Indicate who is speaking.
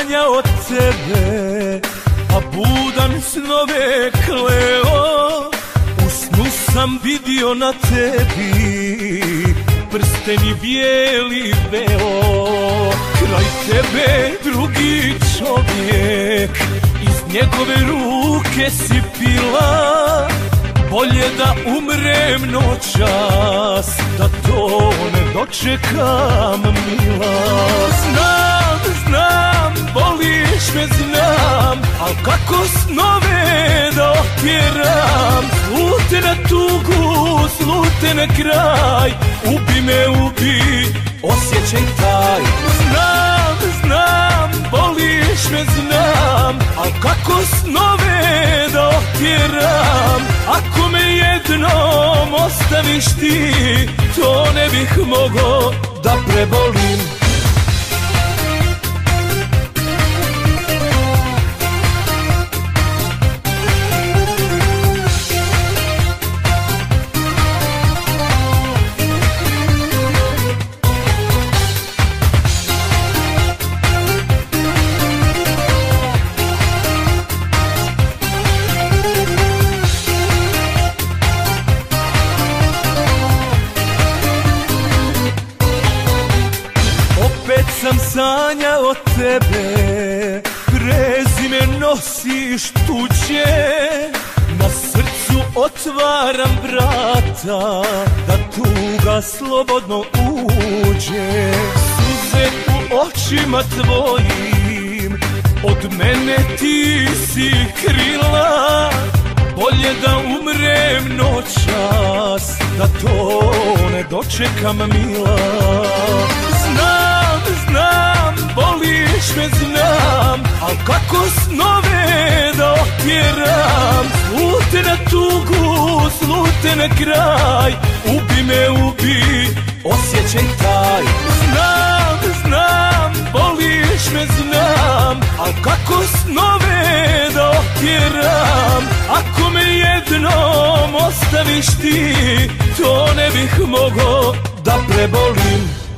Speaker 1: sanjao tebe, a budan snove kleo. U snu sam vidio na tebi prsteni bijeli veo. Kraj tebe drugi čovjek, iz njegove ruke si pila. Bolje da umrem noćas, da to ne dočekam mila. Znam, voliš me, znam, al kako snove da otjeram. Slute na tugu, slute na kraj, ubi me, ubi, osjećaj taj. Znam, voliš me, znam, al kako snove da otjeram. Ako me jednom ostaviš ti, to ne bih mogao da prebolim. Opet sam sanjao tebe, prezime nosiš tuđe. Na srcu otvaram vrata, da tuga slobodno uđe. Suze u očima tvojim, od mene ti si krila. Bolje da umrem noćas, da to ne dočekam mila. Znam, voliš me, znam, al kako snove da otjeram. Slute na tugu, slute na kraj, ubi me, ubi, osjećaj taj. Znam, voliš me, znam, al kako snove da otjeram. Ako me jednom ostaviš ti, to ne bih mogao da prebolim.